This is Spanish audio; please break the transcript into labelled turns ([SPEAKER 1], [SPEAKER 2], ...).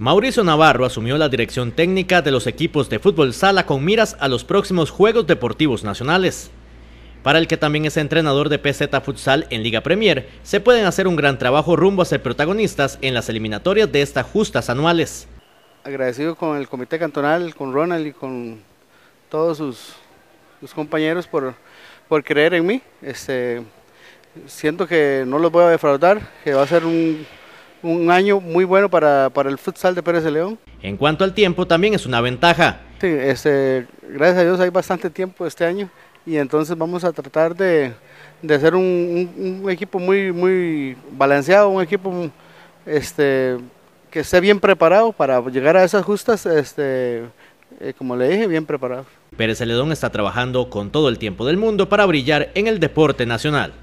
[SPEAKER 1] Mauricio Navarro asumió la dirección técnica de los equipos de fútbol sala con miras a los próximos Juegos Deportivos Nacionales. Para el que también es entrenador de PZ Futsal en Liga Premier, se pueden hacer un gran trabajo rumbo a ser protagonistas en las eliminatorias de estas justas anuales.
[SPEAKER 2] Agradecido con el comité cantonal, con Ronald y con todos sus compañeros por creer en mí. Siento que no los voy a defraudar, que va a ser un año muy bueno para el futsal de Pérez de León.
[SPEAKER 1] En cuanto al tiempo, también es una ventaja.
[SPEAKER 2] Sí, gracias a Dios hay bastante tiempo este año y entonces vamos a tratar de hacer un equipo muy balanceado, un equipo que esté bien preparado para llegar a esas justas, como le dije, bien preparado.
[SPEAKER 1] Pérez Celedón está trabajando con todo el tiempo del mundo para brillar en el deporte nacional.